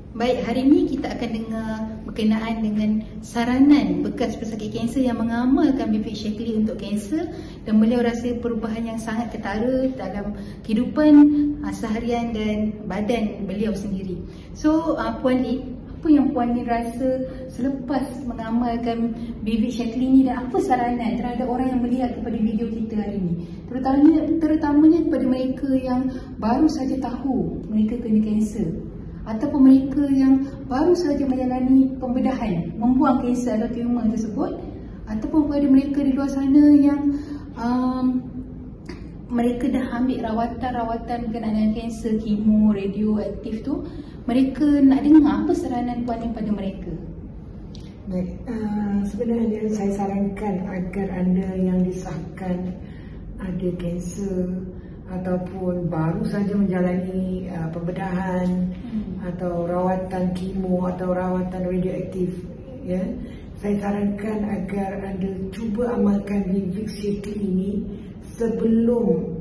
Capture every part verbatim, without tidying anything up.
Baik, hari ini kita akan dengar berkenaan dengan saranan bekas pesakit kanser yang mengamalkan Vivek Shakely untuk kanser, dan beliau rasa perubahan yang sangat ketara dalam kehidupan uh, seharian dan badan beliau sendiri. So, uh, Puan Lee, apa yang Puan Lee rasa selepas mengamalkan Vivek Shakely ni, dan apa saranan terhadap orang yang melihat kepada video kita hari ini? Terutamanya, terutamanya kepada mereka yang baru saja tahu mereka kena kanser, ataupun mereka yang baru saja menjalani pembedahan, membuang kanser atau tumor tersebut, ataupun kepada mereka di luar sana yang um, mereka dah ambil rawatan-rawatan berkenaan dengan kanser, kemo, radioaktif tu. Mereka nak dengar apa saranan Puan Lee pada mereka. Baik, uh, sebenarnya saya sarankan agar anda yang disahkan ada kanser ataupun baru saja menjalani uh, pembedahan hmm. atau rawatan kemo atau rawatan radioaktif, ya, saya sarankan agar anda cuba amalkan Vivek Shakely ini sebelum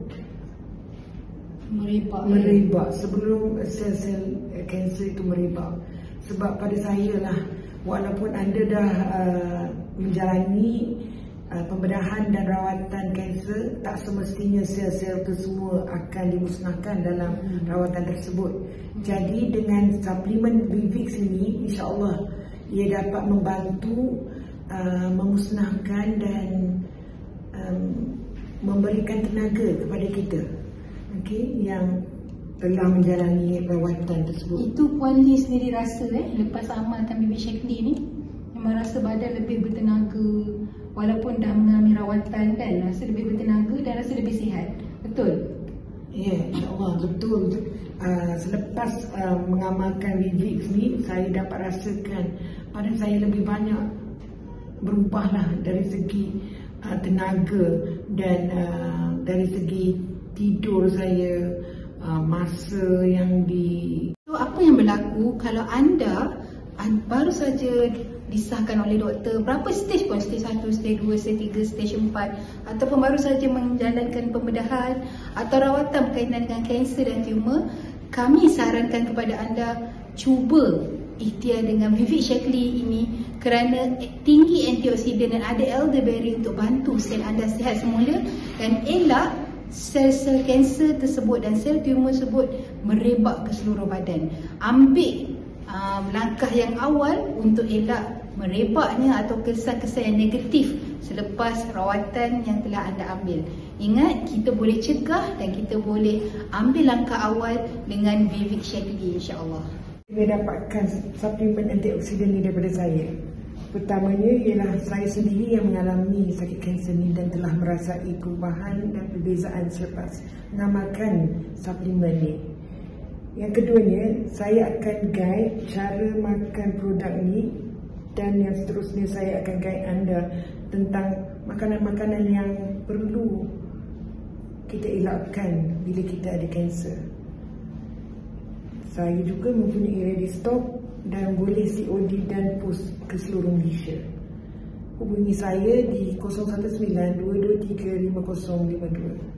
merebak, merebak sebelum sel-sel kanser itu merebak. Sebab pada saya lah, walaupun anda dah uh, menjalani Uh, pembedahan dan rawatan kanser, tak semestinya sel-sel itu semua akan dimusnahkan dalam hmm. rawatan tersebut. hmm. Jadi dengan suplemen Vivek ini, insya-Allah ia dapat membantu uh, memusnahkan dan um, memberikan tenaga kepada kita, okay, yang telah menjalani rawatan tersebut. Itu Puan Lee sendiri rasa eh lepas amalkan Vivek Shakely ni, memang rasa badan lebih bertenaga, walaupun dah mengalami rawatan kan, rasa lebih bertenaga dan rasa lebih sihat. Betul? Ya, yeah, insya-Allah betul. Uh, selepas uh, mengamalkan Vivek ni, saya dapat rasakan badan saya lebih banyak berubahlah dari segi uh, tenaga dan uh, dari segi tidur saya, uh, masa yang di... So, apa yang berlaku kalau anda baru saja disahkan oleh doktor, berapa stage pun, stage satu, stage dua, stage tiga, stage empat, ataupun baru saja menjalankan pembedahan atau rawatan berkaitan dengan kanser dan tumor, kami sarankan kepada anda cuba ikhtiar dengan Vivek Shakely ini kerana tinggi antioksidan dan ada elderberry untuk bantu sel anda sihat semula dan elak sel-sel kanser tersebut dan sel tumor tersebut merebak ke seluruh badan. Ambil Um, langkah yang awal untuk elak merebaknya atau kesan-kesan yang negatif selepas rawatan yang telah anda ambil. Ingat, kita boleh cegah dan kita boleh ambil langkah awal dengan Vivek Shakely, insya-Allah. Saya dapatkan suplemen antioksidan ini daripada saya. Pertamanya ialah saya sendiri yang mengalami sakit kanser ini dan telah merasai perubahan dan perbezaan selepas mengamalkan suplemen ini. Yang keduanya, saya akan guide cara makan produk ini, dan yang seterusnya saya akan guide anda tentang makanan-makanan yang perlu kita elakkan bila kita ada kanser. Saya juga mempunyai ready stock dan boleh C O D dan post ke seluruh Malaysia. Hubungi saya di kosong satu sembilan dua dua tiga lima kosong lima dua.